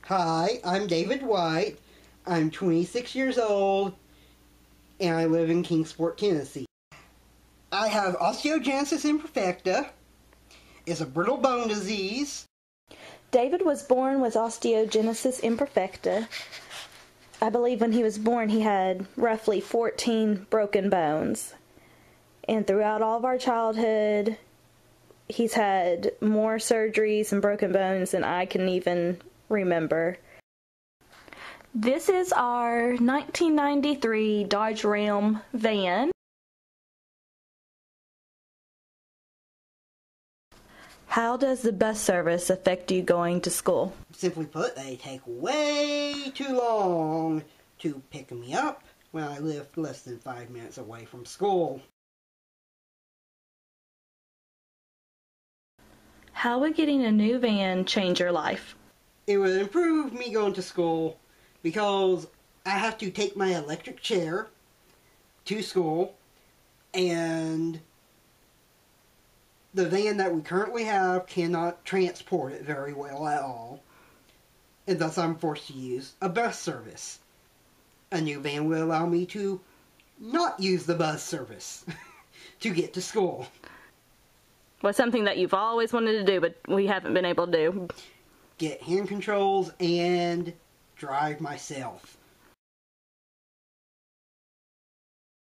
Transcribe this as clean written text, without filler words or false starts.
Hi, I'm David White. I'm 26 years old, and I live in Kingsport, Tennessee. I have osteogenesis imperfecta. It's a brittle bone disease. David was born with osteogenesis imperfecta. I believe when he was born he had roughly 14 broken bones. And throughout all of our childhood, he's had more surgeries and broken bones than I can even remember. This is our 1993 Dodge Ram van. How does the bus service affect you going to school? Simply put, they take way too long to pick me up when I live less than 5 minutes away from school. How would getting a new van change your life? It would improve me going to school because I have to take my electric chair to school, and the van that we currently have cannot transport it very well at all, and thus I'm forced to use a bus service. A new van will allow me to not use the bus service to get to school. What's something that you've always wanted to do but we haven't been able to do? Get hand controls and drive myself.